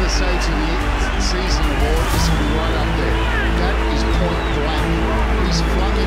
to say to the season award, this will be right up there. That is point blank. He's flung